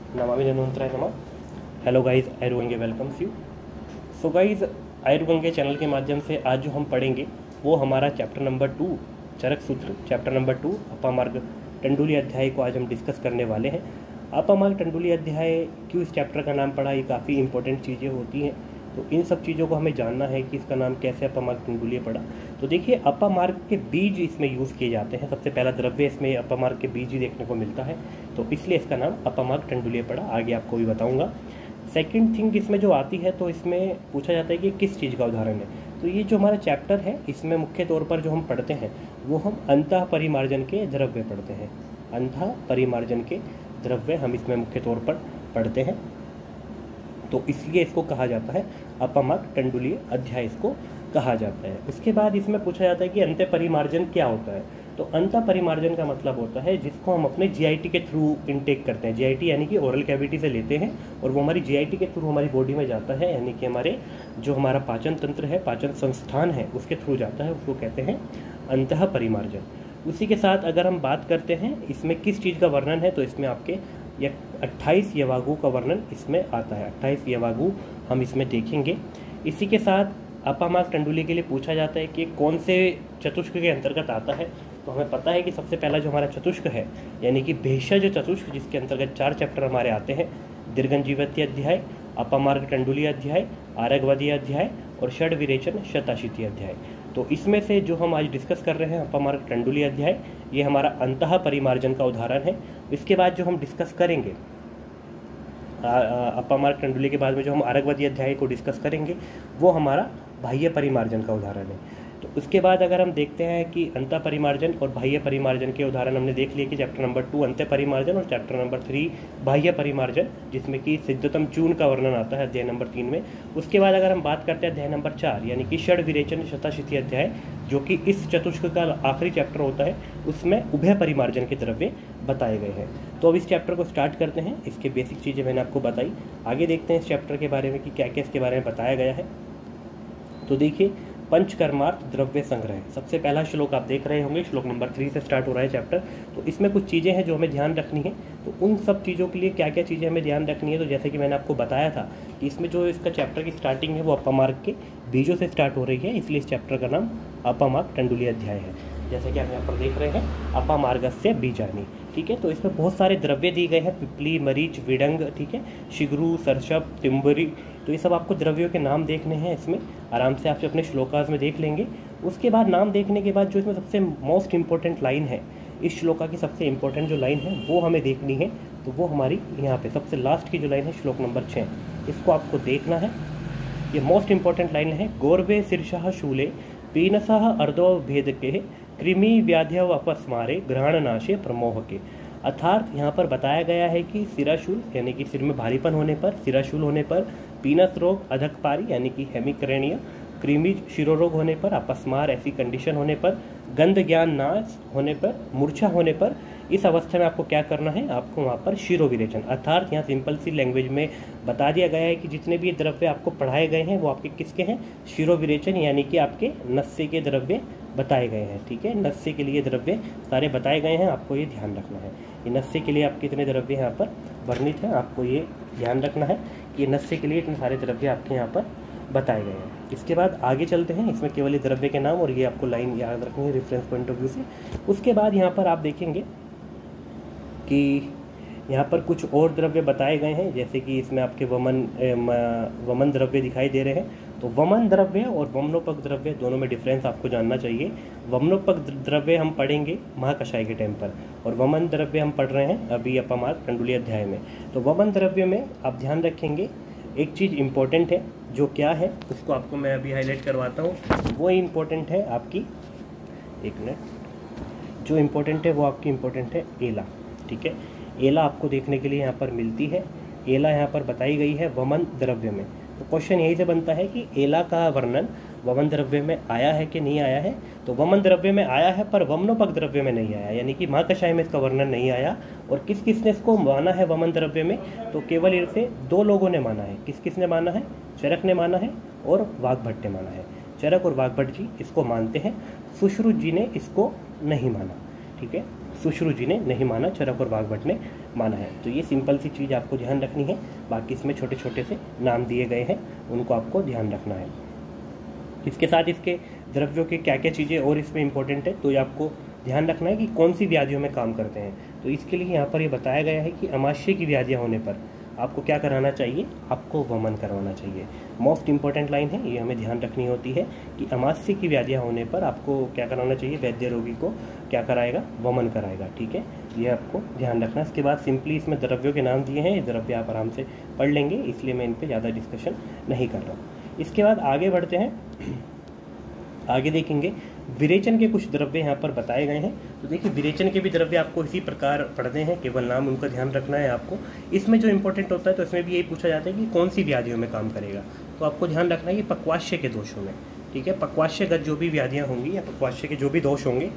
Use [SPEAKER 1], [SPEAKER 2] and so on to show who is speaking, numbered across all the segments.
[SPEAKER 1] नमामि धन्वंतराय नमः। Hello guys, Ayurgange welcomes you. So guys, Ayurgange channel के माध्यम से आज जो हम पढ़ेंगे वो हमारा चैप्टर नंबर 2 चरक सूत्र चैप्टर नंबर 2 अपामार्ग टंडुली अध्याय को आज हम डिस्कस करने वाले हैं। अपामार्ग टंडुली अध्याय क्यों इस चैप्टर का नाम पड़ा, ये काफ़ी इंपॉर्टेंट चीज़ें होती हैं, तो इन सब चीज़ों को हमें जानना है कि इसका नाम कैसे अपामार्ग टंडुली पड़ा। तो देखिए, अपामार्ग के बीज इसमें यूज़ किए जाते हैं। सबसे पहला द्रव्य इसमें अपामार्ग के बीज ही देखने को मिलता है, तो इसलिए इसका नाम अपामार्ग टंडुली पड़ा। आगे आपको भी बताऊंगा। सेकंड थिंग इसमें जो आती है, तो इसमें पूछा जाता है कि किस चीज़ का उदाहरण है। तो ये जो हमारा चैप्टर है, इसमें मुख्य तौर पर जो हम पढ़ते हैं वो हम अंतः परिमार्जन के द्रव्य पढ़ते हैं। अंतः परिमार्जन के द्रव्य हम इसमें मुख्य तौर पर पढ़ते हैं, तो इसलिए इसको कहा जाता है अपामार्ग टंडुलीय अध्याय, इसको कहा जाता है। उसके बाद इसमें पूछा जाता है कि अंतः परिमार्जन क्या होता है। तो अंतः परिमार्जन का मतलब होता है जिसको हम अपने जीआईटी के थ्रू इनटेक करते हैं। जीआईटी यानी कि ओरल कैविटी से लेते हैं और वो हमारी जीआईटी के थ्रू हमारी बॉडी में जाता है, यानी कि हमारे जो हमारा पाचन तंत्र है, पाचन संस्थान है, उसके थ्रू जाता है, उसको कहते हैं अंतः परिमार्जन। उसी के साथ अगर हम बात करते हैं इसमें किस चीज़ का वर्णन है, तो इसमें आपके यह 28 यवागु का वर्णन इसमें आता है। 28 यवागु हम इसमें देखेंगे। इसी के साथ अपामार्ग टंडुली के लिए पूछा जाता है कि कौन से चतुष्क के अंतर्गत आता है। तो हमें पता है कि सबसे पहला जो हमारा चतुष्क है, यानी कि भेषज चतुष्क, जिसके अंतर्गत 4 चैप्टर हमारे आते हैं: दीर्घजीवत्य अध्याय, अपामार्ग टंडुली अध्याय, आरगवदीय अध्याय और षड विरेचन शताशीति अध्याय। तो इसमें से जो हम आज डिस्कस कर रहे हैं अपामार्ग टंडुली अध्याय, ये हमारा अंतः परिमार्जन का उदाहरण है। इसके बाद जो हम डिस्कस करेंगे अपामार्ग टंडुली के बाद में जो हम आरगवदीय अध्याय को डिस्कस करेंगे वो हमारा बाह्य परिमार्जन का उदाहरण है। तो उसके बाद अगर हम देखते हैं कि अंतः परिमार्जन और बाह्य परिमार्जन के उदाहरण हमने देख लिए कि चैप्टर नंबर 2 अंतः परिमार्जन और चैप्टर नंबर 3 बाह्य परिमार्जन, जिसमें कि सिद्धतम चूर्ण का वर्णन आता है अध्याय नंबर 3 में। उसके बाद अगर हम बात करते हैं अध्याय नंबर 4 यानी कि षड विरेचन शताशीति अध्याय, जो कि इस चतुष्क का आखिरी चैप्टर होता है, उसमें उभय परिमार्जन के द्रव्य बताए गए हैं। तो अब इस चैप्टर को स्टार्ट करते हैं। इसके बेसिक चीज़ें मैंने आपको बताई, आगे देखते हैं इस चैप्टर के बारे में कि क्या क्या इसके बारे में बताया गया है। तो देखिए, पंचकर्मार्थ द्रव्य संग्रह, सबसे पहला श्लोक आप देख रहे होंगे, श्लोक नंबर 3 से स्टार्ट हो रहा है चैप्टर। तो इसमें कुछ चीज़ें हैं जो हमें ध्यान रखनी है। तो उन सब चीज़ों के लिए क्या क्या चीज़ें हमें ध्यान रखनी है, तो जैसे कि मैंने आपको बताया था कि इसमें जो इसका चैप्टर की स्टार्टिंग है वो अपामार्ग के बीजों से स्टार्ट हो रही है, इसलिए इस चैप्टर का नाम अपामार्ग टंडुली अध्याय है। जैसे कि आप यहाँ पर देख रहे हैं, अपामार्गस्य बीजानि, ठीक है। तो इसमें बहुत सारे द्रव्य दिए गए हैं: पिपली, मरीच, विडंग, ठीक है, शिग्रू, सरसप, तिम्बरी। तो ये सब आपको द्रव्यों के नाम देखने हैं, इसमें आराम से आप अपने श्लोकास में देख लेंगे। उसके बाद नाम देखने के बाद जो इसमें सबसे मोस्ट इंपॉर्टेंट लाइन है, इस श्लोका की सबसे इंपॉर्टेंट जो लाइन है वो हमें देखनी है। तो वो हमारी यहाँ पे सबसे लास्ट की जो लाइन है, श्लोक नंबर 6, इसको आपको देखना है। ये मोस्ट इंपॉर्टेंट लाइन है: गौरवे शीर्षः शूले पीनसः अर्धो भेद के कृमि व्याध्यव अपस्मारे ग्रहणनाशे प्रमोह के। अर्थात यहाँ पर बताया गया है कि सिराशूल यानी कि सिर में भारीपन होने पर, सिराशूल होने पर, पीनस रोग अधकपारी यानी कि हेमिकरेनिया, कृमि शिरोरोग होने पर, अपस्मार ऐसी कंडीशन होने पर, गंध ज्ञान नाश होने पर, मूर्छा होने पर, इस अवस्था में आपको क्या करना है, आपको वहाँ पर शिरोविरेचन, अर्थात यहाँ सिंपल सी लैंग्वेज में बता दिया गया है कि जितने भी द्रव्य आपको पढ़ाए गए हैं वो आपके किसके हैं, शिरोविरेचन यानी कि आपके नस्य के द्रव्य बताए गए हैं, ठीक है। नस्य के लिए द्रव्य सारे बताए गए हैं, आपको ये ध्यान रखना है। ये नस्य के लिए आप कितने द्रव्य यहाँ पर वर्णित हैं, आपको ये ध्यान रखना है कि नस्य के लिए इतने सारे द्रव्य आपके यहाँ पर बताए गए हैं। इसके बाद आगे चलते हैं, इसमें केवल ये द्रव्य के नाम और ये आपको लाइन याद रखनी है रेफरेंस पॉइंट ऑफ व्यू से। उसके बाद यहाँ पर आप देखेंगे कि यहाँ पर कुछ और द्रव्य बताए गए हैं, जैसे कि इसमें आपके वमन द्रव्य दिखाई दे रहे हैं। तो वमन द्रव्य और वमनोपक द्रव्य दोनों में डिफरेंस आपको जानना चाहिए। वमनोपक द्रव्य हम पढ़ेंगे महाकषाय के टाइम पर, और वमन द्रव्य हम पढ़ रहे हैं अभी अपामार्ग टंडुली अध्याय में। तो वमन द्रव्य में आप ध्यान रखेंगे एक चीज़ इंपॉर्टेंट है, जो क्या है उसको आपको मैं अभी हाईलाइट करवाता हूँ। वो इम्पोर्टेंट है आपकी, एक मिनट, जो इम्पोर्टेंट है वो आपकी इम्पोर्टेंट है एला, ठीक है। एला आपको देखने के लिए यहाँ पर मिलती है। एला यहाँ पर बताई गई है वमन द्रव्य में। तो क्वेश्चन यही से बनता है कि एला का वर्णन वमन द्रव्य में आया है कि नहीं आया है। तो वमन द्रव्य में आया है पर वमनोपक द्रव्य में नहीं आया, यानी कि महाकषाय में इसका वर्णन नहीं आया। और किस किसने इसको माना है वमन द्रव्य में, तो केवल इसे 2 लोगों ने माना है। किस किसने माना है, चरक ने माना है और वाग्भट ने माना है। चरक और वाग्भट जी इसको मानते हैं, सुश्रुत जी ने इसको नहीं माना, ठीक है। सुश्रु जी ने नहीं माना, चरक और वाग्भट ने माना है। तो ये सिंपल सी चीज़ आपको ध्यान रखनी है। बाकी इसमें छोटे छोटे से नाम दिए गए हैं, उनको आपको ध्यान रखना है। इसके साथ इसके द्रव्यों के क्या क्या चीज़ें और इसमें इंपॉर्टेंट है, तो ये आपको ध्यान रखना है कि कौन सी व्याधियों में काम करते हैं। तो इसके लिए यहाँ पर ये बताया गया है कि अमाशय की व्याधियाँ होने पर आपको क्या कराना चाहिए, आपको वमन करवाना चाहिए। मोस्ट इंपॉर्टेंट लाइन है, ये हमें ध्यान रखनी होती है कि अमाशय की व्याधियाँ होने पर आपको क्या कराना चाहिए, वैद्य रोगी को क्या कराएगा, वमन कराएगा। ठीक है, ये आपको ध्यान रखना। इसके बाद सिंपली इसमें द्रव्यों के नाम दिए हैं, ये द्रव्य आप आराम से पढ़ लेंगे, इसलिए मैं इन पर ज़्यादा डिस्कशन नहीं कर रहा हूँ। इसके बाद आगे बढ़ते हैं, आगे देखेंगे विरेचन के कुछ द्रव्य यहाँ पर बताए गए हैं। तो देखिए विरेचन के भी द्रव्य आपको इसी प्रकार पढ़ने हैं, केवल नाम उनका ध्यान रखना है आपको। इसमें जो इंपॉर्टेंट होता है तो इसमें भी यही पूछा जाता है कि कौन सी व्याधियों में काम करेगा। तो आपको ध्यान रखना है कि पक्वाशय के दोषों में, ठीक है, पक्वाशयगत जो भी व्याधियाँ होंगी या पक्वाशय के जो भी दोष होंगे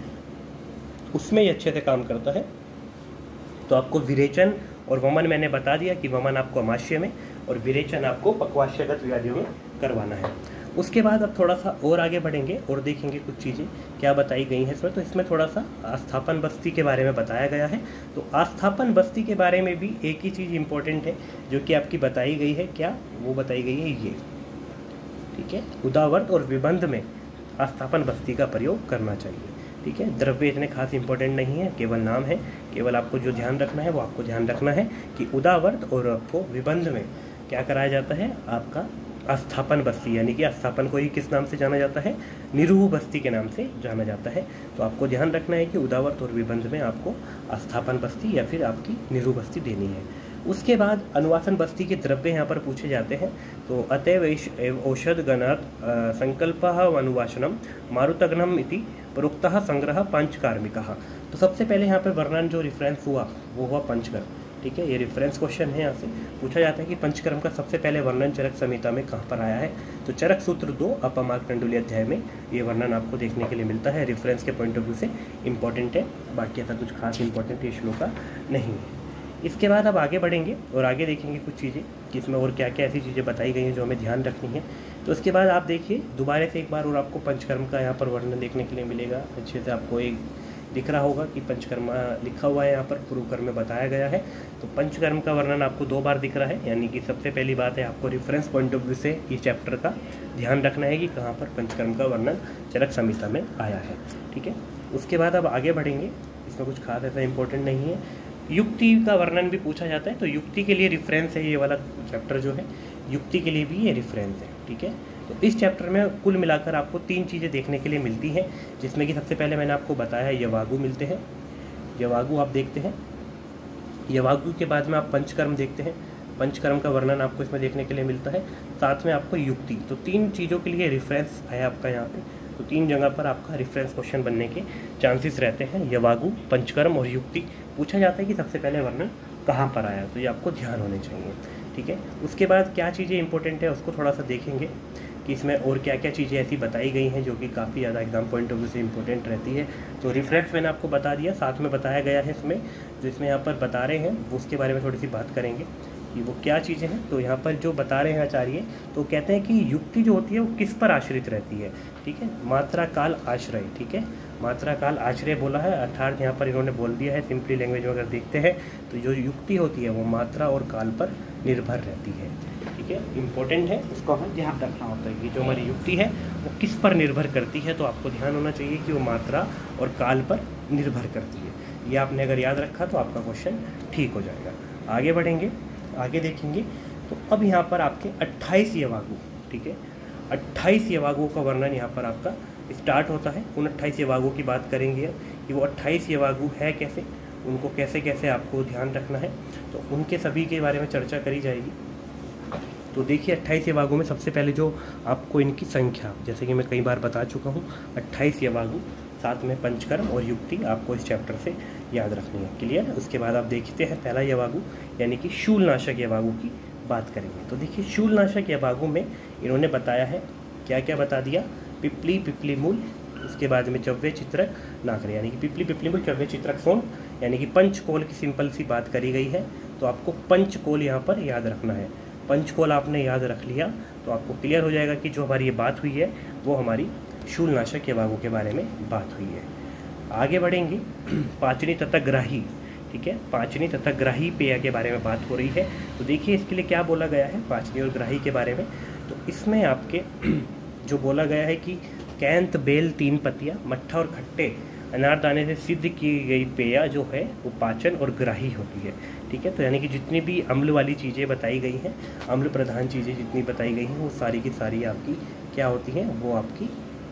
[SPEAKER 1] उसमें ये अच्छे से काम करता है। तो आपको विरेचन और वमन मैंने बता दिया कि वमन आपको अमाशय में और विरेचन आपको पक्वाशयगत व्याधियों में करवाना है। उसके बाद अब थोड़ा सा और आगे बढ़ेंगे और देखेंगे कुछ चीज़ें क्या बताई गई हैं इसमें। तो इसमें थोड़ा सा आस्थापन बस्ती के बारे में बताया गया है। तो आस्थापन बस्ती के बारे में भी एक ही चीज़ इंपॉर्टेंट है जो कि आपकी बताई गई है, क्या वो बताई गई है ये, ठीक है, उदावर्त और विबंध में आस्थापन बस्ती का प्रयोग करना चाहिए। ठीक है, द्रव्य इतने खास इंपॉर्टेंट नहीं है, केवल नाम है। केवल आपको जो ध्यान रखना है वो आपको ध्यान रखना है कि उदावर्त और आपको विबंध में क्या कराया जाता है, आपका आस्थापन बस्ती, यानी कि आस्थापन को ही किस नाम से जाना जाता है, निरूह बस्ती के नाम से जाना जाता है। तो आपको ध्यान रखना है कि उदावर्त और विबंध में आपको आस्थापन बस्ती या फिर आपकी निरूह बस्ती देनी है। उसके बाद अनुवासन बस्ती के द्रव्य यहाँ पर पूछे जाते हैं। तो अतएव औषध गणात् संकल्पः अनुवासनम मारुतघ्नम इति प्रोक्तः संग्रह पंचकार्मिकः। तो सबसे पहले यहाँ पर वर्णन जो रेफरेंस हुआ वो हुआ पंचकर्म। ठीक है, ये रेफरेंस क्वेश्चन है, यहाँ से पूछा जाता है कि पंचकर्म का सबसे पहले वर्णन चरक संहिता में कहाँ पर आया है। तो चरक सूत्र 2 अपमार्कंडुली अध्याय में ये वर्णन आपको देखने के लिए मिलता है। रेफरेंस के पॉइंट ऑफ व्यू से इंपॉर्टेंट है, बाकी ऐसा कुछ खास इंपॉर्टेंट ये श्लोक का नहीं है। इसके बाद अब आगे बढ़ेंगे और आगे देखेंगे कुछ चीज़ें कि इसमें और क्या क्या ऐसी चीज़ें बताई गई हैं जो हमें ध्यान रखनी है। तो उसके बाद आप देखिए दोबारा से एक बार और आपको पंचकर्म का यहाँ पर वर्णन देखने के लिए मिलेगा। अच्छे से आपको एक दिख रहा होगा कि पंचकर्म लिखा हुआ है यहाँ पर, पूर्वकर्म में बताया गया है। तो पंचकर्म का वर्णन आपको 2 बार दिख रहा है, यानी कि सबसे पहली बात है आपको रेफरेंस पॉइंट ऑफ व्यू से इस चैप्टर का ध्यान रखना है कि कहाँ पर पंचकर्म का वर्णन चरक संहिता में आया है। ठीक है, उसके बाद अब आगे बढ़ेंगे, इसमें कुछ खास ऐसा इंपॉर्टेंट नहीं है। युक्ति का वर्णन भी पूछा जाता है, तो युक्ति के लिए रेफरेंस है ये वाला चैप्टर जो है, युक्ति के लिए भी ये रेफरेंस है। ठीक है, तो इस चैप्टर में कुल मिलाकर आपको 3 चीज़ें देखने के लिए मिलती हैं, जिसमें कि सबसे पहले मैंने आपको बताया यवागु मिलते हैं, यवागु आप देखते हैं, यवागु के बाद में आप पंचकर्म देखते हैं, पंचकर्म का वर्णन आपको इसमें देखने के लिए मिलता है, साथ में आपको युक्ति। तो 3 चीज़ों के लिए रेफरेंस है आपका यहाँ पे। तो 3 जगह पर आपका रेफरेंस क्वेश्चन बनने के चांसेस रहते हैं, यवागु, पंचकर्म और युक्ति। पूछा जाता है कि सबसे पहले वर्णन कहाँ पर आया, तो ये आपको ध्यान होने चाहिए। ठीक है, उसके बाद क्या चीज़ें इंपॉर्टेंट है उसको थोड़ा सा देखेंगे कि इसमें और क्या क्या चीज़ें ऐसी बताई गई हैं जो कि काफ़ी ज़्यादा एग्जाम पॉइंट ऑफ व्यू से इंपॉर्टेंट रहती है। तो रेफरेंस मैंने आपको बता दिया, साथ में बताया गया है इसमें जो इसमें यहाँ पर बता रहे हैं वो उसके बारे में थोड़ी सी बात करेंगे कि वो क्या चीज़ें हैं। तो यहाँ पर जो बता रहे हैं आचार्य, तो कहते हैं कि युक्ति जो होती है वो किस पर आश्रित रहती है। ठीक है, मात्रा काल आश्रय। ठीक है, मात्रा काल आश्रय बोला है, अर्थात यहाँ पर इन्होंने बोल दिया है सिंपली लैंग्वेज में अगर देखते हैं तो जो युक्ति होती है वो मात्रा और काल पर निर्भर रहती है। ठीक है, इंपॉर्टेंट है, उसको हमें ध्यान रखना होता है कि जो हमारी युक्ति है वो किस पर निर्भर करती है। तो आपको ध्यान होना चाहिए कि वो मात्रा और काल पर निर्भर करती है। ये आपने अगर याद रखा तो आपका क्वेश्चन ठीक हो जाएगा। आगे बढ़ेंगे, आगे देखेंगे। तो अब यहाँ पर आपके 28 यवागु, ठीक है, 28 यवागुओं का वर्णन यहाँ पर आपका स्टार्ट होता है। उन 28 यवागुओं की बात करेंगे कि वो 28 यवागु है कैसे, उनको कैसे कैसे आपको ध्यान रखना है, तो उनके सभी के बारे में चर्चा करी जाएगी। तो देखिए 28 यवागु में सबसे पहले जो आपको इनकी संख्या, जैसे कि मैं कई बार बता चुका हूँ, 28 यवागु, साथ में पंचकर्म और युक्ति आपको इस चैप्टर से याद रखनी है। क्लियर। उसके बाद आप देखते हैं पहला यवागु यानी कि शूलनाशक यवागु की बात करेंगे। तो देखिए शूलनाशक यवागु में इन्होंने बताया है, क्या क्या बता दिया, पिपली, पिपली मूल, उसके बाद में चव्य चित्रक नाकरे, यानी कि पिपली, पिपली मूल, चव्य चित्रक सोन, यानी कि पंचकोल की सिंपल सी बात करी गई है। तो आपको पंचकोल यहाँ पर याद रखना है। पंचकोल आपने याद रख लिया तो आपको क्लियर हो जाएगा कि जो हमारी ये बात हुई है वो हमारी शूलनाशक यवागु के बारे में बात हुई है। आगे बढ़ेंगे, पाचनी तथा ग्राही, ठीक है, पाचनी तथा ग्राही पेय के बारे में बात हो रही है। तो देखिए इसके लिए क्या बोला गया है पाचनी और ग्राही के बारे में। तो इसमें आपके जो बोला गया है कि कैंत, बेल, 3 पत्तियाँ, मट्ठा और खट्टे अनारदाने से सिद्ध की गई पेय जो है वो पाचन और ग्राही होती है, ठीक है। तो यानी कि जितनी भी अम्ल वाली चीज़ें बताई गई हैं, अम्ल प्रधान चीज़ें जितनी बताई गई हैं, वो सारी की सारी आपकी क्या होती हैं, वो आपकी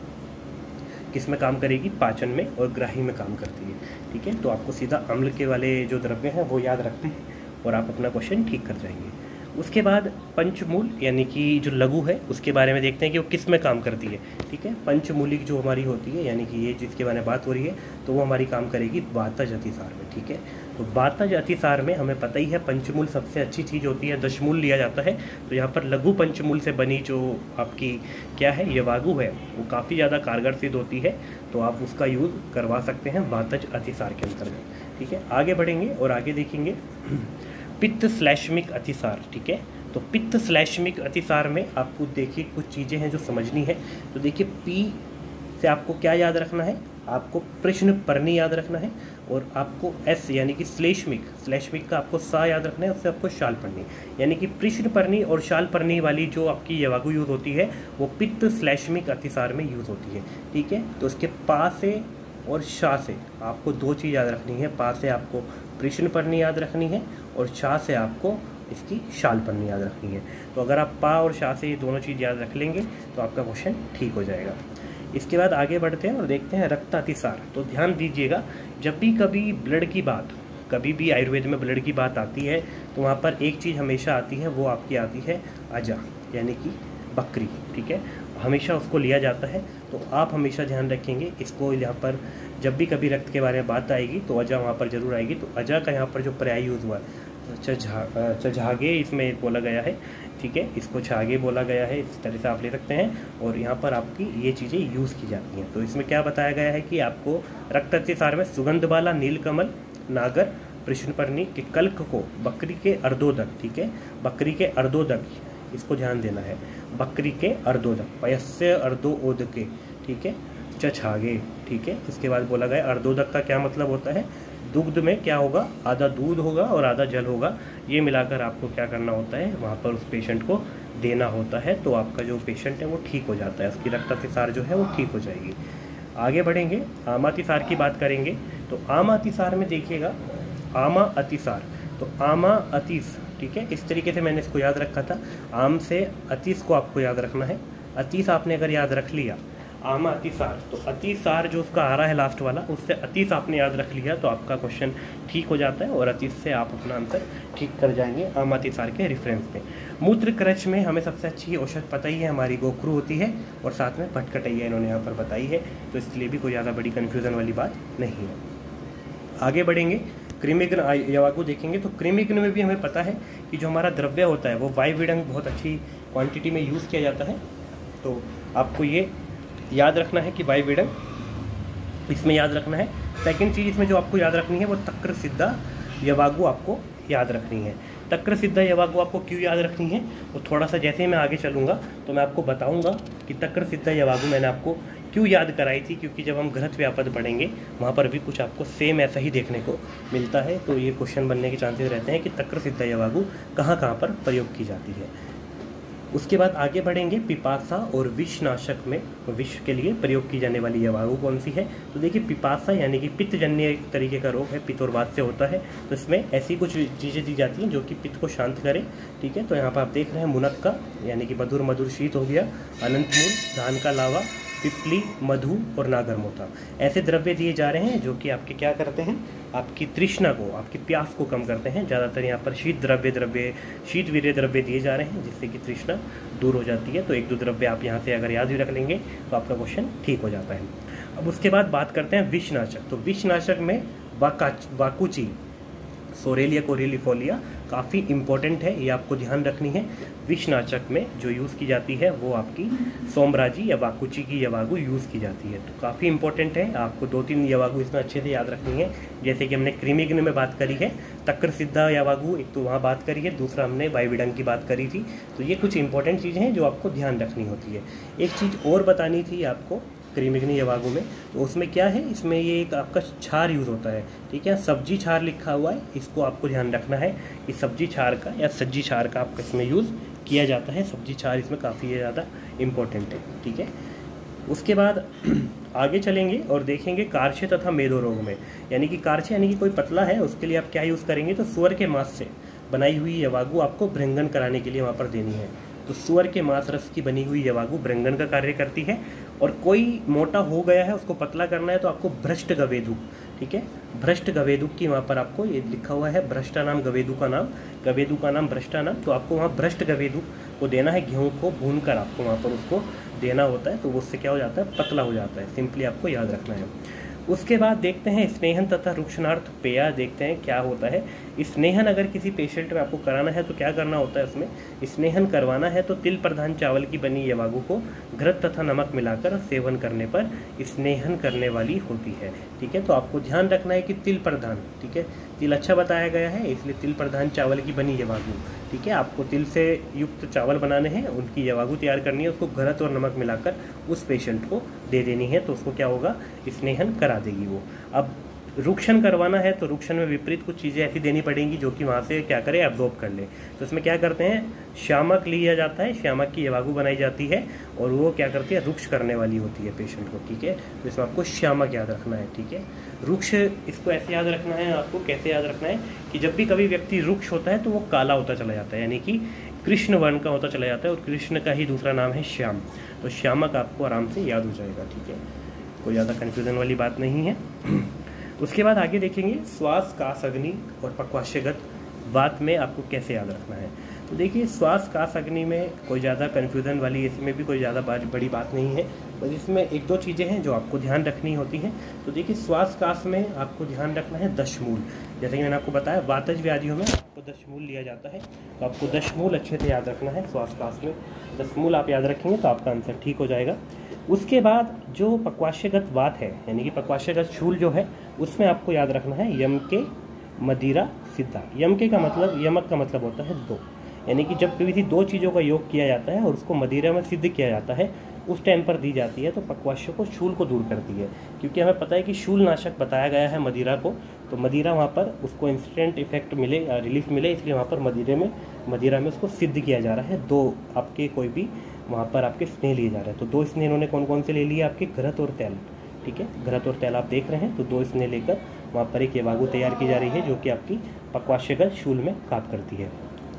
[SPEAKER 1] किस में काम करेगी, पाचन में और ग्राही में काम करती है, ठीक है। तो आपको सीधा अम्ल के वाले जो द्रव्य हैं वो याद रखते हैं और आप अपना क्वेश्चन ठीक कर जाएंगे। उसके बाद पंचमूल यानी कि जो लघु है उसके बारे में देखते हैं कि वो किस में काम करती है, ठीक है। पंचमूलिक जो हमारी होती है यानी कि ये जिसके बारे में बात हो रही है तो वो हमारी काम करेगी वातज अतिसार में, ठीक है। तो वातज अतिसार में हमें पता ही है पंचमूल सबसे अच्छी चीज़ होती है, दशमूल लिया जाता है। तो यहाँ पर लघु पंचमूल से बनी जो आपकी क्या है यवागु है वो काफ़ी ज़्यादा कारगर सिद्ध होती है, तो आप उसका यूज़ करवा सकते हैं वातज अतिसार के अंतर्गत, ठीक है। आगे बढ़ेंगे और आगे देखेंगे पित्त श्लेष्मिक अतिसार, ठीक है। तो पित्त श्लेष्मिक अतिसार में आपको देखिए कुछ चीज़ें हैं जो समझनी है। तो देखिए पी से आपको क्या याद रखना है, आपको प्रश्न पर्णी याद रखना है, और आपको एस यानी कि श्लेष्मिक का आपको सा याद रखना है, उससे आपको शाल पर्णी यानी कि प्रश्न पर्णी और शाल पर्णी वाली जो आपकी यवागु यूज़ होती है वो पित्त श्लेष्मिक अतिसार में यूज़ होती है, ठीक है। तो उसके पा से और शाह से आपको 2 चीज़ याद रखनी है, पा से आपको प्रश्न पर्णी याद रखनी है और शाह से आपको इसकी शाल पर्णी याद रखनी है। तो अगर आप पा और शाह से ये दोनों चीज़ याद रख लेंगे तो आपका क्वेश्चन ठीक हो जाएगा। इसके बाद आगे बढ़ते हैं और देखते हैं रक्त अतिसार। तो ध्यान दीजिएगा, जब भी कभी ब्लड की बात, कभी भी आयुर्वेद में ब्लड की बात आती है तो वहाँ पर एक चीज़ हमेशा आती है, वो आपकी आती है अजा यानी कि बकरी, ठीक है, हमेशा उसको लिया जाता है। तो आप हमेशा ध्यान रखेंगे इसको, यहाँ पर जब भी कभी रक्त के बारे में बात आएगी तो अजा वहाँ पर जरूर आएगी। तो अजा का यहाँ पर जो पर्याय यूज़ हुआ है छागे इसमें बोला गया है, ठीक है, इसको छागे बोला गया है, इस तरह से आप ले सकते हैं। और यहाँ पर आपकी ये चीज़ें यूज़ की जाती हैं। तो इसमें क्या बताया गया है कि आपको रक्त अतिसार में सुगंधबाला, नीलकमल, नागर, प्रश्नपर्णी के कल्क को बकरी के अर्धोदक, ठीक है, बकरी के अर्धोदक, इसको ध्यान देना है, बकरी के अर्धोदक, पयस्य अर्धोदके, ठीक है, छागे, ठीक है। इसके बाद बोला गया अर्धोदक का क्या मतलब होता है, दुग्ध में क्या होगा, आधा दूध होगा और आधा जल होगा, ये मिलाकर आपको क्या करना होता है, वहाँ पर उस पेशेंट को देना होता है। तो आपका जो पेशेंट है वो ठीक हो जाता है, उसकी रक्त अतिसार जो है वो ठीक हो जाएगी। आगे बढ़ेंगे, आमातिसार की बात करेंगे। तो आमातिसार में देखिएगा, आमा अतिसार, तो आमा अतीस, ठीक है, इस तरीके से मैंने इसको याद रखा था। आम से अतीस को आपको याद रखना है, अतीस आपने अगर याद रख लिया, आमा अतिसार, तो अतिसार जो उसका आ रहा है लास्ट वाला, उससे अतीस आपने याद रख लिया तो आपका क्वेश्चन ठीक हो जाता है और अतीस से आप अपना आंसर ठीक कर जाएंगे आमा अतिसार के रेफरेंस पे। मूत्र क्रच में हमें सबसे अच्छी औषध पता ही है, हमारी गोखरू होती है और साथ में भटकटैया इन्होंने यहाँ पर बताई है, तो इसलिए भी कोई ज़्यादा बड़ी कन्फ्यूज़न वाली बात नहीं है। आगे बढ़ेंगे, कृमिघ्न यवागु देखेंगे। तो कृमिघ्न में भी हमें पता है कि जो हमारा द्रव्य होता है वो वायविडंग बहुत अच्छी क्वांटिटी में यूज़ किया जाता है। तो आपको ये याद रखना है कि वायविडंग इसमें याद रखना है। सेकंड चीज़ इसमें जो आपको याद रखनी है वो तक्र सिद्धा यवागु आपको याद रखनी है। तक्र सिद्धा यवागु आपको क्यों याद रखनी है, वो थोड़ा सा जैसे ही मैं आगे चलूँगा तो मैं आपको बताऊँगा कि तक्र सिद्धा यवागु मैंने आपको क्यों याद कराई थी, क्योंकि जब हम घृत व्यापद पढ़ेंगे वहाँ पर भी कुछ आपको सेम ऐसा ही देखने को मिलता है। तो ये क्वेश्चन बनने के चांसेस रहते हैं कि तक्र सिद्धा यवागु कहाँ पर प्रयोग की जाती है। उसके बाद आगे बढ़ेंगे, पिपासा और विषनाशक में विष के लिए प्रयोग की जाने वाली यवागु कौन सी है। तो देखिए पिपासा यानी कि पित्तजन्य एक तरीके का रोग है, पित्त और वात से होता है, तो इसमें ऐसी कुछ चीज़ें दी जाती हैं जो कि पित्त को शांत करे, ठीक है। तो यहाँ पर आप देख रहे हैं मुनक्का यानी कि मधुर मधुर शीत हो गया, अनंतमूल, धान का लावा, पिपली, मधु और नागरमोथा, ऐसे द्रव्य दिए जा रहे हैं जो कि आपके क्या करते हैं, आपकी तृष्णा को, आपकी प्यास को कम करते हैं। ज़्यादातर यहाँ पर शीत वीर्य द्रव्य दिए जा रहे हैं जिससे कि तृष्णा दूर हो जाती है। तो 1-2 द्रव्य आप यहाँ से अगर याद भी रख लेंगे तो आपका क्वेश्चन ठीक हो जाता है। अब उसके बाद बात करते हैं विषनाशक। तो विषनाशक में वाकुची, सोरेलिया कोरिलीफोलिया काफ़ी इंपॉर्टेंट है, ये आपको ध्यान रखनी है। विषनाशक में जो यूज़ की जाती है वो आपकी सोमराजी या वाकुची की यवागु यूज़ की जाती है, तो काफ़ी इंपॉर्टेंट है। आपको 2-3 यवागु इसमें अच्छे से याद रखनी है, जैसे कि हमने कृमिघ्न में बात करी है, तक्र सिद्धा यवागु एक तो वहाँ बात करी है, दूसरा हमने वायविडंग की बात करी थी। तो ये कुछ इंपॉर्टेंट चीज़ें हैं जो आपको ध्यान रखनी होती है। एक चीज़ और बतानी थी आपको क्रिमिग्नि यवागु में। तो उसमें क्या है, इसमें ये एक आपका क्षार यूज़ होता है, ठीक है। सब्जी क्षार लिखा हुआ है, इसको आपको ध्यान रखना है कि सब्जी क्षार का या सज्जी क्षार का आपका इसमें यूज़ किया जाता है। सब्जी क्षार इसमें काफ़ी ज़्यादा इम्पोर्टेंट है, ठीक है। उसके बाद आगे चलेंगे और देखेंगे कार्चे तथा मेदो रोग में, यानी कि कार्चे यानी कि कोई पतला है, उसके लिए आप क्या यूज़ करेंगे, तो सुअर के मांस से बनाई हुई यवागु आपको भृंगन कराने के लिए वहाँ पर देनी है। तो सुअर के मांस रस की बनी हुई यवागु भृंगन का कार्य करती है। और कोई मोटा हो गया है, उसको पतला करना है, तो आपको भ्रष्ट गवेदु, ठीक है, भ्रष्ट गवेदु की वहाँ पर आपको ये लिखा हुआ है, भ्रष्टा नाम गवेदु का नाम भ्रष्टा नाम, तो आपको वहाँ भ्रष्ट गवेदु को देना है। गेहूँ को भून कर आपको वहाँ पर उसको देना होता है, तो उससे क्या हो जाता है, पतला हो जाता है। सिंपली आपको याद रखना है। उसके बाद देखते हैं स्नेहन तथा रुक्षणार्थ पेया, देखते हैं क्या होता है। स्नेहन अगर किसी पेशेंट में आपको कराना है तो क्या करना होता है, उसमें स्नेहन करवाना है तो तिल प्रधान चावल की बनी यवागु को घृत तथा नमक मिलाकर सेवन करने पर स्नेहन करने वाली होती है, ठीक है। तो आपको ध्यान रखना है कि तिल प्रधान, ठीक है, तिल अच्छा बताया गया है इसलिए तिल प्रधान चावल की बनी यवागु, ठीक है। आपको तिल से युक्त चावल बनाने हैं, उनकी यवागु तैयार करनी है, उसको घृत और नमक मिलाकर उस पेशेंट को दे देनी है, तो उसको क्या होगा, स्नेहन करा देगी वो। अब रुक्षण करवाना है तो रुक्षण में विपरीत कुछ चीज़ें ऐसी देनी पड़ेंगी जो कि वहाँ से क्या करे, एब्जॉर्ब कर ले। तो इसमें क्या करते हैं, शामक लिया जाता है, शामक की यवागु बनाई जाती है और वो क्या करती है, रुक्ष करने वाली होती है पेशेंट को, ठीक है। तो इसमें आपको शामक याद रखना है, ठीक है। रुक्ष इसको ऐसे याद रखना है, आपको कैसे याद रखना है कि जब भी कभी व्यक्ति रुक्ष होता है तो वो काला होता चला जाता है, यानी कि कृष्ण वर्ण का होता चला जाता है, और कृष्ण का ही दूसरा नाम है श्याम। तो श्यामक आपको आराम से याद हो जाएगा, ठीक है, कोई ज़्यादा कन्फ्यूज़न वाली बात नहीं है। उसके बाद आगे देखेंगे श्वास कास अग्नि और पक्वाशयगत वात में आपको कैसे याद रखना है। तो देखिए श्वास कास अग्नि में कोई ज़्यादा कन्फ्यूज़न वाली, इसमें भी कोई ज़्यादा बड़ी बात नहीं है, बस इसमें एक दो चीज़ें हैं जो आपको ध्यान रखनी होती हैं। तो देखिए श्वास कास में आपको ध्यान रखना है दशमूल, जैसे कि मैंने आपको बताया वातज व्याधियों में आपको दशमूल लिया जाता है, तो आपको दशमूल अच्छे से याद रखना है। श्वास कास में दशमूल आप याद रखेंगे तो आपका आंसर ठीक हो जाएगा। उसके बाद जो पक्वाशयगत वात है, यानी कि पक्वाशयगत शूल जो है, उसमें आपको याद रखना है यम के, मदिरा, सिद्धा। यम के का मतलब, यमक का मतलब होता है दो, यानी कि जब किसी दो चीज़ों का योग किया जाता है और उसको मदिरा में सिद्ध किया जाता है, उस टाइम पर दी जाती है, तो पक्वाशय को शूल को दूर करती है। क्योंकि हमें पता है कि शूल नाशक बताया गया है मदिरा को, तो मदिरा वहाँ पर उसको इंस्टेंट इफेक्ट मिले, रिलीफ मिले, इसलिए वहाँ पर मदिरा में उसको सिद्ध किया जा रहा है। दो आपके कोई भी वहाँ पर आपके स्नेह लिए जा रहे हैं, तो दो स्नेह इन्होंने कौन कौन से ले लिए, आपके घृत और तेल, ठीक है, घृत और तेल आप देख रहे हैं, तो दो स्नेह लेकर वहाँ पर एक यवागु तैयार की जा रही है जो कि आपकी पक्वाशयगत शूल में काम करती है।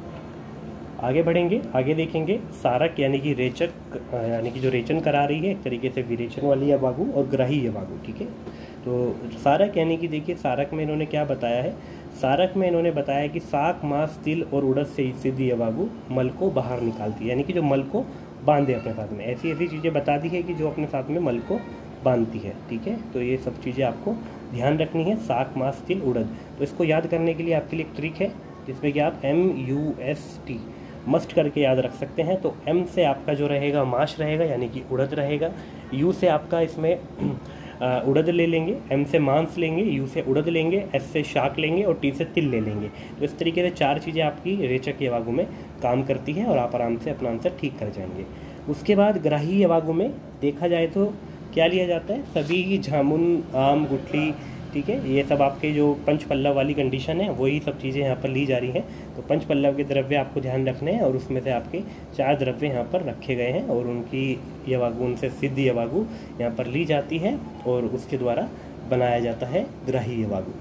[SPEAKER 1] आगे बढ़ेंगे, आगे देखेंगे सारक यानी कि रेचक, यानी कि जो रेचन करा रही है, एक तरीके से विरेचन वाली यवागु और ग्राही यवागु, ठीक है। तो सारक यानी कि देखिए सारक में इन्होंने क्या बताया है, सारक में इन्होंने बताया कि साक, मांस, तिल और उड़द से सिद्ध यवागु मल को बाहर निकालती है, यानी कि जो मल को बांधे अपने साथ में, ऐसी ऐसी चीज़ें बता दी है कि जो अपने साथ में मल को बांधती है, ठीक है। तो ये सब चीज़ें आपको ध्यान रखनी है, साक, मांस, तिल, उड़द। तो इसको याद करने के लिए आपके लिए एक ट्रिक है जिसमें कि आप MUST मस्ट करके याद रख सकते हैं। तो M से आपका जो रहेगा माश रहेगा, यानी कि उड़द रहेगा। U से आपका इसमें उड़द ले लेंगे, M से मांस लेंगे, U से उड़द लेंगे, S से शाक लेंगे और T से तिल ले लेंगे। तो इस तरीके से चार चीज़ें आपकी रेचक यवागु में काम करती हैं और आप आराम से अपना आंसर ठीक कर जाएंगे। उसके बाद ग्राही यवागु में देखा जाए तो क्या लिया जाता है, सभी जामुन, आम, गुठली, ठीक है, ये सब आपके जो पंच पल्लव वाली कंडीशन है वही सब चीज़ें यहाँ पर ली जा रही हैं। तो पंच पल्लव के द्रव्य आपको ध्यान रखने हैं और उसमें से आपके चार द्रव्य यहाँ पर रखे गए हैं और उनकी यवागु, उनसे सिद्ध यवागु यहाँ पर ली जाती है और उसके द्वारा बनाया जाता है ग्राही यवागु।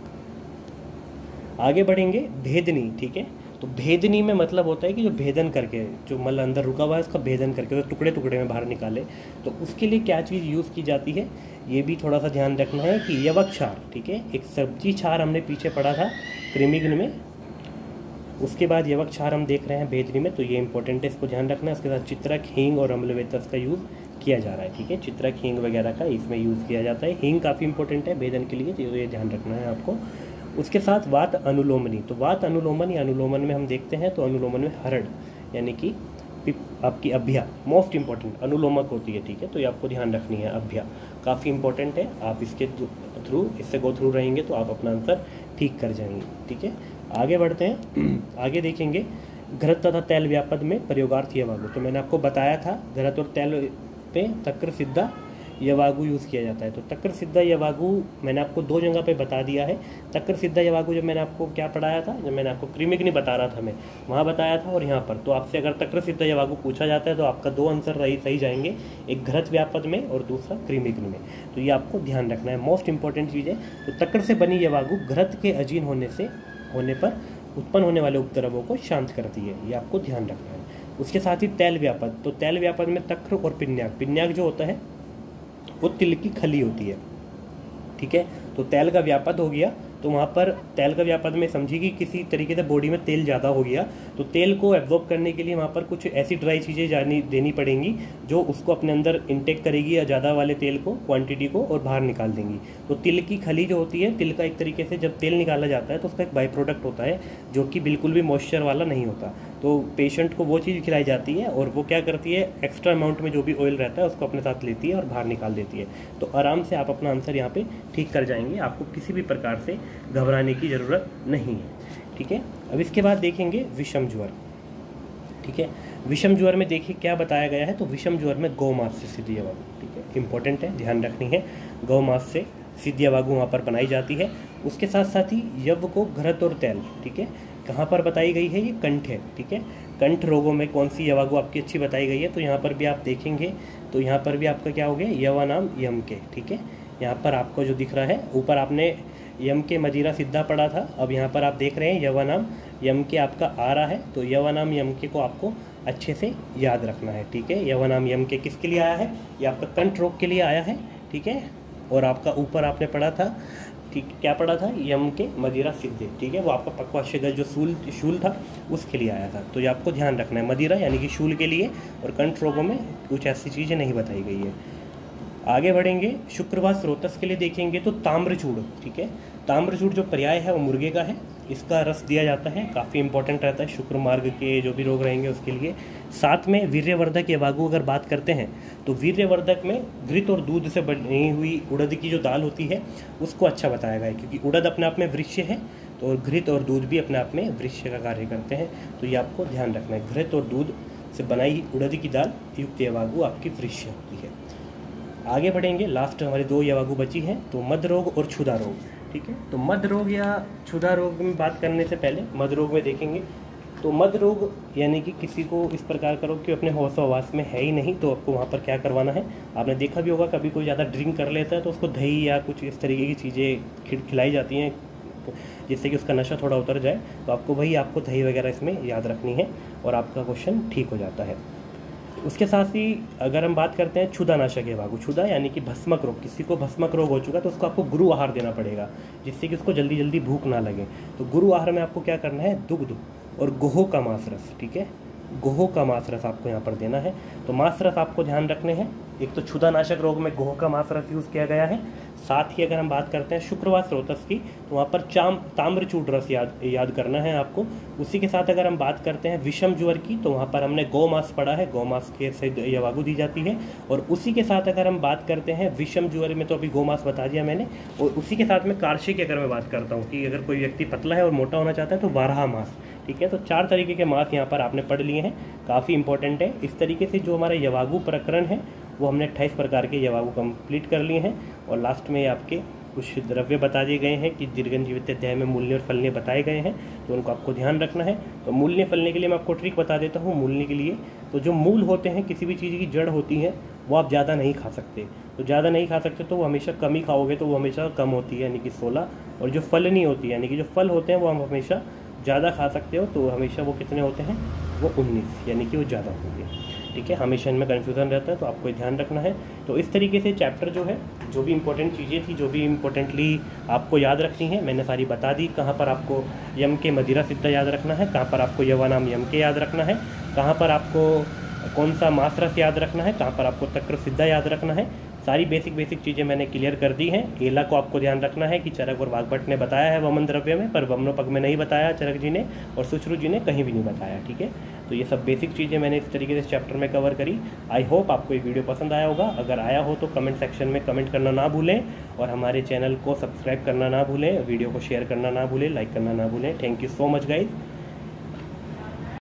[SPEAKER 1] आगे बढ़ेंगे भेदनी, ठीक है। तो भेदनी में मतलब होता है कि जो भेदन करके, जो मल अंदर रुका हुआ है उसका भेदन करके तो टुकड़े टुकड़े में बाहर निकाले। तो उसके लिए क्या चीज़ यूज़ की जाती है, ये भी थोड़ा सा ध्यान रखना है कि यवक क्षार, ठीक है, एक सब्जी क्षार हमने पीछे पढ़ा था क्रिमिग्न में, उसके बाद यवक क्षार हम देख रहे हैं भेदनी में, तो ये इंपॉर्टेंट है, इसको ध्यान रखना है। उसके साथ चित्रक, हींग और अम्लवेतस का यूज़ किया जा रहा है, ठीक है, चित्रक, हींग वगैरह का इसमें यूज़ किया जाता है। हींग काफ़ी इंपॉर्टेंट है भेदन के लिए, तो ये ध्यान रखना है आपको। उसके साथ वात अनुलोमनी, तो वात अनुलोमन या अनुलोमन में हम देखते हैं तो अनुलोमन में हरड़ यानी कि आपकी अभ्या मोस्ट इंपॉर्टेंट अनुलोमक होती है, ठीक है, तो ये आपको ध्यान रखनी है। अभ्या काफ़ी इंपॉर्टेंट है, आप इसके थ्रू इससे गो थ्रू रहेंगे तो आप अपना आंसर ठीक कर जाएंगे, ठीक है। आगे बढ़ते हैं, आगे देखेंगे घृत तथा तैल व्यापद में प्रयोगार्थ यवागु। तो मैंने आपको बताया था घृत और तैल पे तक्र सिद्धा यवागु यूज़ किया जाता है। तो तक्र सिद्धा यवागु मैंने आपको 2 जगह पे बता दिया है। तक्र सिद्धा यवागु जब मैंने आपको क्या पढ़ाया था, जब मैंने आपको क्रिमिग्नि बता रहा था मैं, वहाँ बताया था, और यहाँ पर तो आपसे अगर तक्र सिद्धा यवागु पूछा जाता है तो आपका 2 आंसर सही जाएंगे, एक घृत व्यापद में और दूसरा क्रिमिग्नि में। तो ये आपको ध्यान रखना है, मोस्ट इंपॉर्टेंट चीज़ है। तो तक्र से बनी यवागु घृत के अजीन होने पर उत्पन्न होने वाले उपद्रवों को शांत करती है, ये आपको ध्यान रखना है। उसके साथ ही तैल व्यापद, तो तैल व्यापद में तक्र और पिन्याक जो होता है वो तिल की खली होती है, ठीक है। तो तैल का व्यापद हो गया, तो वहाँ पर तैल का व्यापद में समझिए कि किसी तरीके से बॉडी में तेल ज़्यादा हो गया, तो तेल को एब्जॉर्ब करने के लिए वहाँ पर कुछ ऐसी ड्राई चीज़ें देनी पड़ेंगी जो उसको अपने अंदर इंटेक करेगी, या ज़्यादा वाले तेल को, क्वांटिटी को, और बाहर निकाल देंगी। तो तिल की खली जो होती है, तिल का एक तरीके से जब तेल निकाला जाता है तो उसका एक बाई प्रोडक्ट होता है जो कि बिल्कुल भी मॉइस्चर वाला नहीं होता। तो पेशेंट को वो चीज़ खिलाई जाती है और वो क्या करती है, एक्स्ट्रा अमाउंट में जो भी ऑयल रहता है उसको अपने साथ लेती है और बाहर निकाल देती है। तो आराम से आप अपना आंसर यहाँ पे ठीक कर जाएंगे, आपको किसी भी प्रकार से घबराने की ज़रूरत नहीं है, ठीक है। अब इसके बाद देखेंगे विषम ज्वर, ठीक है। विषम ज्वर में देखिए क्या बताया गया है। तो विषम ज्वर में गौमांस से सिद्ध यवागु, ठीक है, इंपॉर्टेंट है, ध्यान रखनी है। गौमांस से सिद्ध यवागु वहाँ पर बनाई जाती है। उसके साथ साथ ही यव को घृत और तैल, ठीक है, कहाँ पर बताई गई है, ये कंठ है, ठीक है। कंठ रोगों में कौन सी यवागु आपकी अच्छी बताई गई है, तो यहाँ पर भी आप देखेंगे, तो यहाँ पर भी आपका क्या हो गया, यवानाम यम के, ठीक है। यहाँ पर आपको जो दिख रहा है, ऊपर आपने यम के मदिरा सिद्धा पढ़ा था, अब यहाँ पर आप देख रहे हैं यवानाम यम के आपका आ रहा है। तो यवानाम यम के को आपको अच्छे से याद रखना है, ठीक है। यवानाम यम के किसके लिए आया है, ये आपका कंठ रोग के लिए आया है, ठीक है। और आपका ऊपर आपने पढ़ा था, ठीक, क्या पढ़ा था, यम के मदिरा सिद्धे, ठीक है, वो आपका पक्वाशय जो शूल था उसके लिए आया था। तो ये आपको ध्यान रखना है, मदिरा यानी कि शूल के लिए, और कंठ रोगों में कुछ ऐसी चीज़ें नहीं बताई गई है। आगे बढ़ेंगे, शुक्रवार स्रोतस के लिए देखेंगे तो ताम्रचूड़, ठीक है। ताम्रचूड़ जो पर्याय है वो मुर्गे का है, इसका रस दिया जाता है, काफ़ी इंपॉर्टेंट रहता है शुक्र मार्ग के जो भी रोग रहेंगे उसके लिए। साथ में वीर्यवर्धक यवागु अगर बात करते हैं तो वीर्यवर्धक में घृत और दूध से बनी हुई उड़द की जो दाल होती है उसको अच्छा बताया गया है, क्योंकि उड़द अपने आप में वृक्ष है, तो घृत और दूध भी अपने आप में वृक्ष का कार्य करते हैं। तो ये आपको ध्यान रखना है, घृत और दूध से बनाई उड़द की दाल युक्त यवागु आपकी वृक्ष होती है। आगे बढ़ेंगे, लास्ट हमारी 2 यवागु बची हैं, तो मद रोग और क्षुधा रोग, ठीक है। तो मद रोग या क्षुधा रोग में बात करने से पहले मद रोग में देखेंगे। तो मद रोग यानी कि किसी को इस प्रकार का रोग कि अपने होश आवास में है ही नहीं, तो आपको वहाँ पर क्या करवाना है, आपने देखा भी होगा कभी कोई ज़्यादा ड्रिंक कर लेता है तो उसको दही या कुछ इस तरीके की चीज़ें खिलाई जाती हैं जिससे कि उसका नशा थोड़ा उतर जाए। तो आपको दही वगैरह इसमें याद रखनी है और आपका क्वेश्चन ठीक हो जाता है। उसके साथ ही अगर हम बात करते हैं क्षुधानाशक यवागु, क्षुधा यानी कि भस्मक रोग, किसी को भस्मक रोग हो चुका तो उसको आपको गुरु आहार देना पड़ेगा जिससे कि उसको जल्दी जल्दी भूख ना लगे। तो गुरु आहार में आपको क्या करना है, दुग्ध और गोहो का मांस रस, ठीक है, गोहो का मांस रस आपको यहाँ पर देना है। तो मांस रस आपको ध्यान रखने हैं, एक तो क्षुधानाशक रोग में गोहो का मांस रस यूज़ किया गया है। साथ ही अगर हम बात करते हैं शुक्रवार स्रोतस की तो वहाँ पर ताम्रचूड़ रस याद करना है आपको। उसी के साथ अगर हम बात करते हैं विषम ज्वर की तो वहाँ पर हमने गौमांस पढ़ा है, गौमांस के से यवागु दी जाती है। और उसी के साथ अगर हम बात करते हैं विषम ज्वर में तो अभी गौमांस बता दिया मैंने, और उसी के साथ में कार्शी की अगर मैं बात करता हूँ कि अगर कोई व्यक्ति पतला है और मोटा होना चाहता है तो बारहा मांस, ठीक है। तो 4 तरीके के मांस यहाँ पर आपने पढ़ लिए हैं, काफ़ी इंपॉर्टेंट है। इस तरीके से जो हमारा यवागु प्रकरण है वो हमने 28 प्रकार के यवागु कंप्लीट कर लिए हैं। और लास्ट में आपके कुछ द्रव्य बता दिए गए हैं कि दीर्घन जीवित अध्याय में मूल्य और फलने बताए गए हैं, तो उनको आपको ध्यान रखना है। तो मूल्य फलने के लिए मैं आपको ट्रिक बता देता हूँ। मूल्य के लिए तो जो मूल होते हैं, किसी भी चीज़ की जड़ होती है, वो आप ज़्यादा नहीं खा सकते। तो ज़्यादा नहीं खा सकते तो वो हमेशा कम ही खाओगे, तो वो हमेशा कम होती है यानी कि 16। और जो फल नहीं होती यानी कि जो फल होते हैं वो हम हमेशा ज़्यादा खा सकते हो, तो हमेशा वो कितने होते हैं, वो 19 यानी कि वो ज़्यादा होंगे, ठीक है। हमेशा इनमें कन्फ्यूज़न रहता है, तो आपको ध्यान रखना है। तो इस तरीके से चैप्टर जो है, जो भी इंपॉर्टेंट चीज़ें थी, जो भी इंपॉर्टेंटली आपको याद रखनी है, मैंने सारी बता दी। कहाँ पर आपको यम के मदिरा सिद्धा याद रखना है, कहाँ पर आपको यवानाम यम के याद रखना है, कहाँ पर आपको कौन सा मांस रस याद रखना है, कहाँ पर आपको तक्र सिद्धा याद रखना है। सारी बेसिक चीज़ें मैंने क्लियर कर दी हैं। एला को आपको ध्यान रखना है कि चरक और वाग्भट ने बताया है वमन द्रव्य में, पर वमनोपग में नहीं बताया चरक जी ने, और सुश्रु जी ने कहीं भी नहीं बताया, ठीक है। तो ये सब बेसिक चीज़ें मैंने इस तरीके से चैप्टर में कवर करी। आई होप आपको ये वीडियो पसंद आया होगा। अगर आया हो तो कमेंट सेक्शन में कमेंट करना ना भूलें, और हमारे चैनल को सब्सक्राइब करना ना भूलें, वीडियो को शेयर करना ना भूलें, लाइक करना ना भूलें। Thank you so much guys.